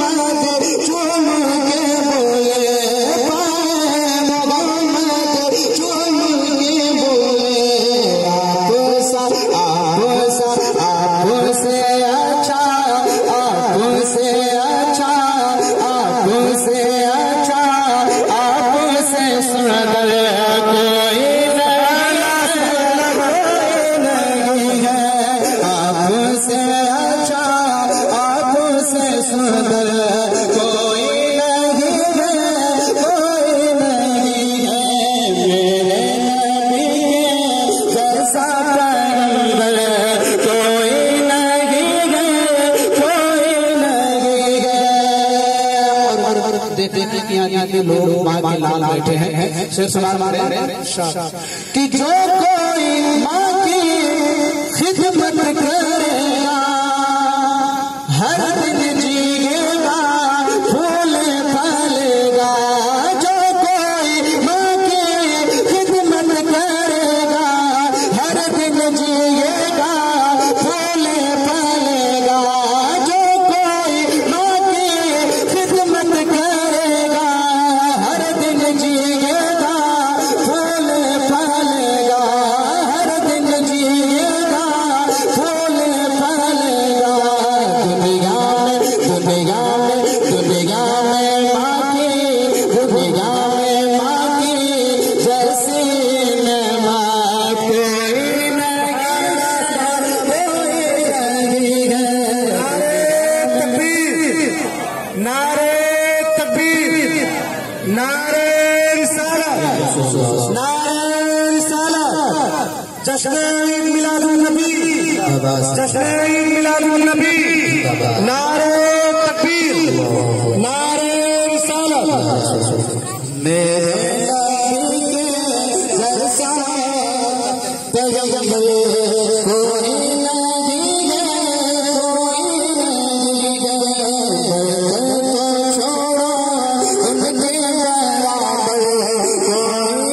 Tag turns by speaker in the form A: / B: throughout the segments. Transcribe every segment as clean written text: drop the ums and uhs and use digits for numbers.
A: के लोग माँ के लाल बैठे हैं शेर सवाल मारे कि जो कोई माँ की खिदमत करेगा हर दिन जीएगा फूल फलेगा। जो कोई माँ की खिदमत करेगा हर दिन जीएगा फूल फलेगा। जो कोई माँ की खिदमत करेगा हर दिन जीएगा फूल फलेगा। हर दिन जीएगा फूल फलेगा। दुनिया में माँ की जैसी माँ कोई नहीं है। नारे तकबीर, नारे रिसालत, नारे रिसालत। जश्न ईद मिलादुन नबी, जश्न ईद मिलादुन नबी। नारे तकबीर, नारे रिसालत। मेरे नबी के जैसा पैगंबर कोई नहीं है, कोई नहीं है। छोड़ो उनके बराबर कोई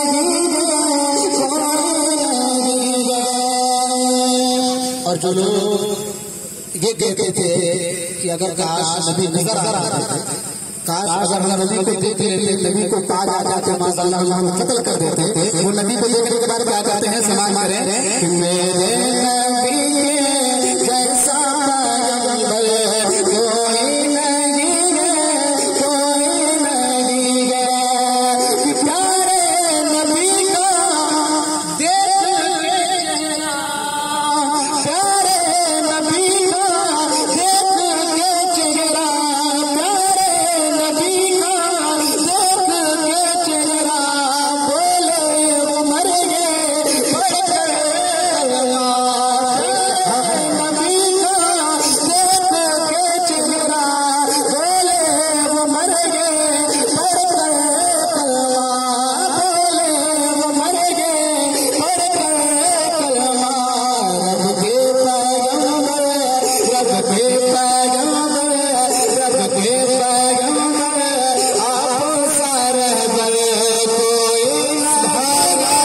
A: नहीं है। और जो लोग ये कहते थे कि अगर काश नबी नजर आ रहा था, काश अगर हम नबी को देख लेते, नबी को ताज आ जाते, माशाअल्लाह कत्ल कर देते। वो नबी को देखने के बाद क्या कहते हैं, समाज करें कि मेरे नबी के जैसा पैगंबर कोई नहीं है, कोई नहीं है। कि प्यारे नबी का देख लेना, प्यारे नबी का देख के चेहरा, प्यारे नबी का देख के चेहरा, बोले वो मर गए पढ़कर कलमा। नबी का देख के चेहरा, बोले वो मर गए पढ़कर कलमा, बोले वो मर गए पढ़कर कलमा। रब के पैगंबर, रब के पैगंबर, रब के पैगंबर आप सारे बड़े कोई नहीं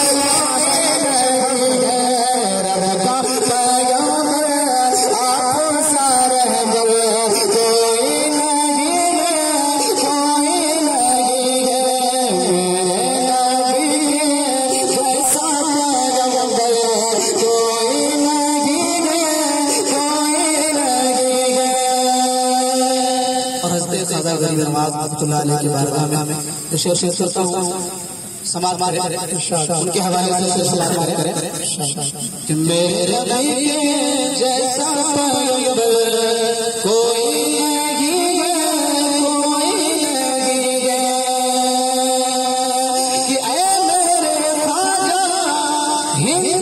A: है। रब का पैगंबर आप सारे बड़े कोई नहीं है, कोई नहीं है। मेरे नबी के जैसा पैगंबर कोई नहीं है, कोई नहीं है। और हज़रत ख्वाजा गरीब नवाज रहमतुल्लाह अलैह की बारगाह में तो शेर करता हूँ, समाज मारे उनके हवाले से सलाम मारे कि मेरे नबी के जैसा पैगंबर कोई नहीं है, कोई नहीं है। कि ऐ मेरे ख्वाजा